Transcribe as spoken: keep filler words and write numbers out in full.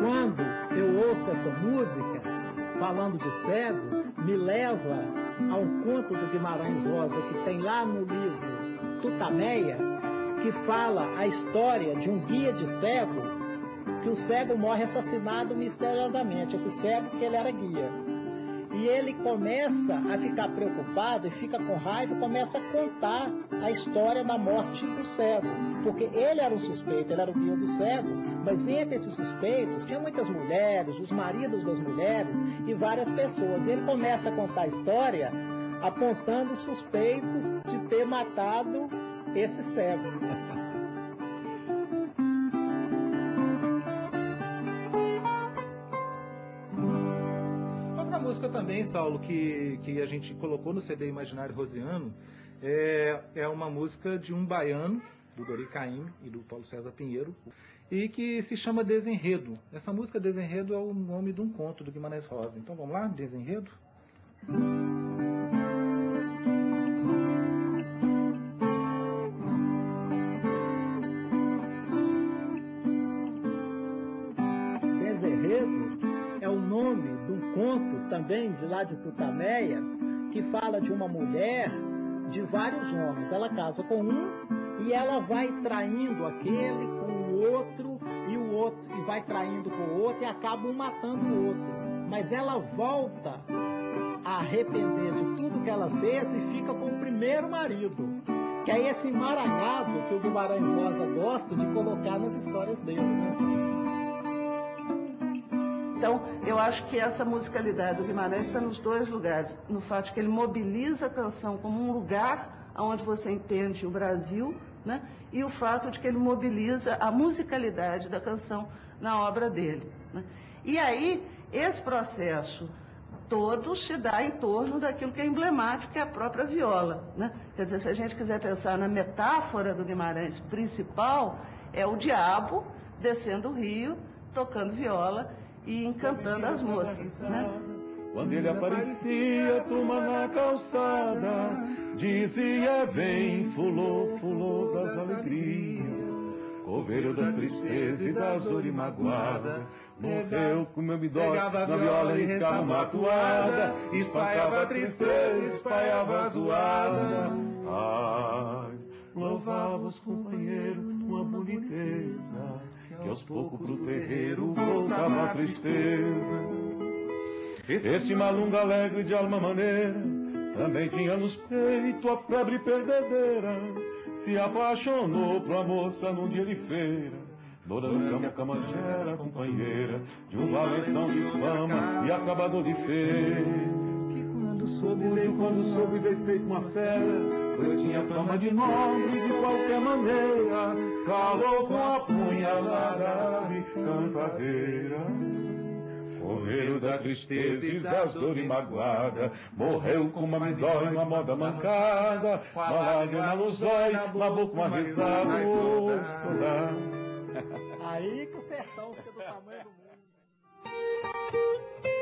quando eu ouço essa música, falando de cego, me leva ao conto do Guimarães Rosa, que tem lá no livro Tutameia, que fala a história de um guia de cego, que o cego morre assassinado misteriosamente, esse cego que ele era guia. E ele começa a ficar preocupado e fica com raiva e começa a contar a história da morte do cego. Porque ele era o suspeito, ele era o guia do cego, mas entre esses suspeitos tinha muitas mulheres, os maridos das mulheres e várias pessoas. E ele começa a contar a história apontando os suspeitos de ter matado esse cego. Outra música também, Saulo, que, que a gente colocou no C D Imaginário Rosiano, é, é uma música de um baiano, do Dori Caymmi e do Paulo César Pinheiro, e que se chama Desenredo. Essa música Desenredo é o nome de um conto do Guimarães Rosa. Então vamos lá, Desenredo? Desenredo é o nome de um conto também de lá de Tutameia, que fala de uma mulher de vários homens. Ela casa com um e ela vai traindo aquele com o outro e o outro e vai traindo com o outro e acaba um matando o outro. Mas ela volta a arrepender de tudo que ela fez e fica com o primeiro marido, que é esse emaranhado que o Guimarães Rosa gosta de colocar nas histórias dele, né? Então, eu acho que essa musicalidade do Guimarães está nos dois lugares. No fato de que ele mobiliza a canção como um lugar onde você entende o Brasil, né? E o fato de que ele mobiliza a musicalidade da canção na obra dele, né? E aí, esse processo todo se dá em torno daquilo que é emblemático, que é a própria viola, né? Quer dizer, se a gente quiser pensar na metáfora do Guimarães principal, é o diabo descendo o rio, tocando viola e encantando as moças, né? Quando ele aparecia, turma na calçada, dizia vem, fulô, fulô das alegrias, coveiro da tristeza e das dores magoada, morreu com meu bidó, na viola riscava uma toada, espalhava a tristeza, espalhava a zoada. Ai, louvava os companheiros numa boniteza, que aos poucos pro terreiro voltava a tristeza. Esse malunga alegre de alma maneira também tinha nos peitos a febre perdedeira. Se apaixonou por uma moça num dia de feira, dona do campo camajera, companheira de um valentão de fama e acabador de feira. Que quando soube veio, quando soube veio feito uma fera, pois tinha fama de nobre de qualquer maneira, calou com a punhalada e cantadeira. Coveiro da tristeza e das dores magoada, morreu com uma midóia e uma moda mancada, uma lágrima no zóio, na boca uma risada, ô saudade. Aí que o sertão fica do tamanho do mundo.